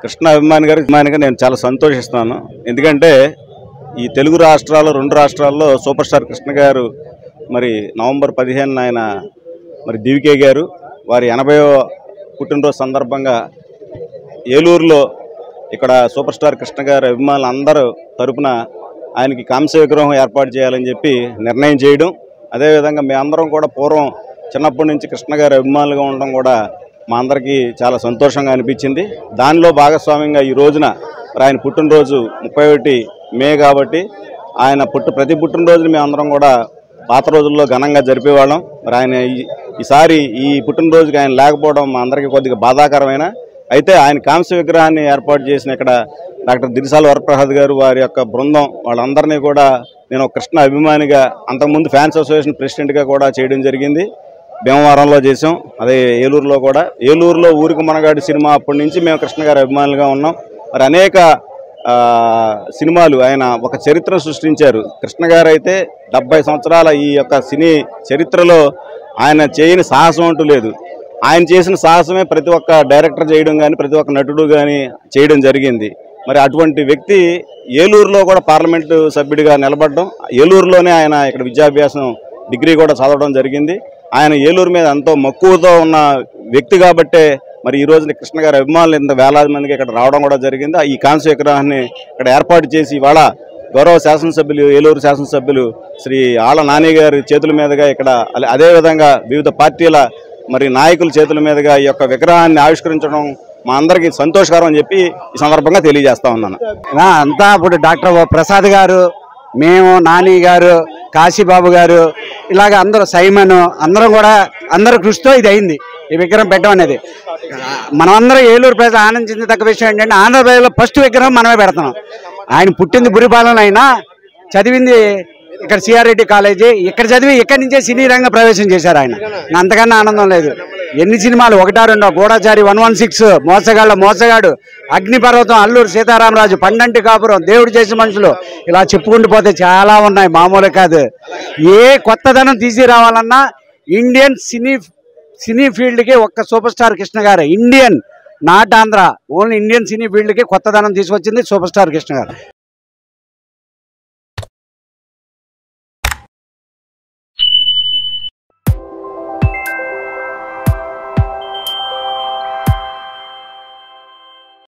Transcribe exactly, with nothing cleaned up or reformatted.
కృష్ణ అభిమాని గారి అభిమానిగా నేను చాలా సంతోషిస్తున్నాను. ఎందుకంటే ఈ తెలుగు రాష్ట్రాల్లో రెండు రాష్ట్రాల్లో సూపర్ స్టార్ కృష్ణ గారు మరి నవంబర్ పదిహేను ఆయన మరి దివికే గారు వారి ఎనభైవ పుట్టినరోజు సందర్భంగా ఏలూరులో ఇక్కడ సూపర్ స్టార్ కృష్ణ గారి అభిమానులు అందరూ తరపున ఆయనకి కాంస్య విగ్రహం ఏర్పాటు చేయాలని చెప్పి నిర్ణయం చేయడం, అదేవిధంగా మేమందరం కూడా పూర్వం చిన్నప్పటి నుంచి కృష్ణ గారి అభిమానులుగా ఉండడం కూడా మా అందరికీ చాలా సంతోషంగా అనిపించింది. దానిలో భాగస్వామ్యంగా ఈ రోజున ఆయన పుట్టినరోజు ముప్పై ఒకటి మే కాబట్టి ఆయన పుట్టు ప్రతి పుట్టినరోజుని మేమందరం కూడా పాత రోజుల్లో ఘనంగా జరిపేవాళ్ళం. మరి ఆయన ఈసారి ఈ పుట్టినరోజుకి ఆయన లేకపోవడం మా అందరికీ కొద్దిగా బాధాకరమైన, అయితే ఆయన కాంస్య విగ్రహాన్ని ఏర్పాటు చేసిన ఇక్కడ డాక్టర్ దిరిసాల వరప్రసాద్ గారు వారి యొక్క బృందం వాళ్ళందరినీ కూడా నేను కృష్ణ అభిమానిగా అంతకుముందు ఫ్యాన్స్ అసోసియేషన్ ప్రెసిడెంట్గా కూడా చేయడం జరిగింది. భీమవరంలో చేసాం, అదే ఏలూరులో కూడా. ఏలూరులో ఊరికి మనగాడి సినిమా అప్పటి నుంచి మేము కృష్ణ గారి అభిమానులుగా ఉన్నాం. మరి అనేక సినిమాలు ఆయన ఒక చరిత్ర సృష్టించారు. కృష్ణ గారు అయితే డెబ్బై సంవత్సరాల ఈ యొక్క సినీ చరిత్రలో ఆయన చేయని సాహసం అంటూ లేదు. ఆయన చేసిన సాహసమే ప్రతి ఒక్క డైరెక్టర్ చేయడం కానీ ప్రతి ఒక్క నటుడు కానీ చేయడం జరిగింది. మరి అటువంటి వ్యక్తి ఏలూరులో కూడా పార్లమెంటు సభ్యుడిగా నిలబడడం, ఏలూరులోనే ఆయన ఇక్కడ విద్యాభ్యాసం డిగ్రీ కూడా చదవడం జరిగింది. ఆయన ఏలూరు మీద ఎంతో మక్కువతో ఉన్న వ్యక్తి కాబట్టే మరి ఈ రోజున కృష్ణ గారి అభిమానులు ఇంత వేలాది మందికి ఇక్కడ రావడం కూడా జరిగింది. ఈ కాంస్య విగ్రహాన్ని ఇక్కడ ఏర్పాటు చేసి ఇవాళ గౌరవ శాసనసభ్యులు ఏలూరు శాసనసభ్యులు శ్రీ ఆళ్ళ నాని గారి చేతుల మీదుగా ఇక్కడ అదేవిధంగా వివిధ పార్టీల మరి నాయకుల చేతుల మీదుగా ఈ యొక్క విగ్రహాన్ని ఆవిష్కరించడం మా అందరికీ సంతోషకరం అని చెప్పి ఈ సందర్భంగా తెలియజేస్తా ఉన్నాను. అంతా ఇప్పుడు డాక్టర్ ప్రసాద్ గారు, మేము, నాని గారు, కాశీబాబు గారు, ఇలాగ అందరూ సైమన్ అందరం కూడా అందరూ కృషితో ఇది అయింది, ఈ విగ్రహం పెట్టడం అనేది. మనమందరం ఏలూరు ప్రజలు ఆనందించదగ్గ విషయం ఏంటంటే ఆంధ్రప్రదేశ్లో ఫస్ట్ విగ్రహం మనమే పెడుతున్నాం. ఆయన పుట్టింది బురిపాలెంలో అయినా చదివింది ఇక్కడ సిఆర్ రెడ్డి కాలేజీ, ఇక్కడ చదివి ఇక్కడి నుంచే సినీ రంగ ప్రవేశం చేశారు ఆయన. అంతకన్నా ఆనందం లేదు. ఎన్ని సినిమాలు, ఒకటా రెండో, గూఢచారి, వన్ వన్ సిక్స్, మోసగాళ్ళ మోసగాడు, అగ్నిపర్వతం, అల్లూరు సీతారామరాజు, పండంటి కాపురం, దేవుడు చేసే మనుషులు, ఇలా చెప్పుకుంటూ పోతే చాలా ఉన్నాయి, మామూలు కాదు. ఏ కొత్తదనం తీసుకురావాలన్నా ఇండియన్ సినీ సినీ ఫీల్డ్కి ఒక్క సూపర్ స్టార్ కృష్ణ గారు, Indian not Andhra, only Indian cine ఫీల్డ్కి కొత్తదనం తీసుకొచ్చింది సూపర్ స్టార్ కృష్ణ గారు.